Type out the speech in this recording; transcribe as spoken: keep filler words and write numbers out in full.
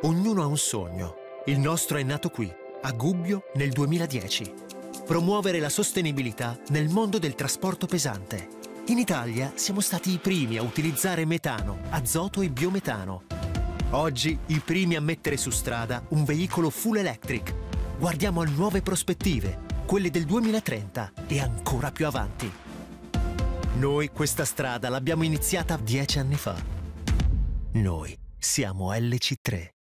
Ognuno ha un sogno. Il nostro è nato qui, a Gubbio, nel duemiladieci. Promuovere la sostenibilità nel mondo del trasporto pesante. In Italia siamo stati i primi a utilizzare metano, azoto e biometano. Oggi i primi a mettere su strada un veicolo full electric. Guardiamo a nuove prospettive, quelle del duemilatrenta e ancora più avanti. Noi questa strada l'abbiamo iniziata dieci anni fa. Noi siamo L C tre.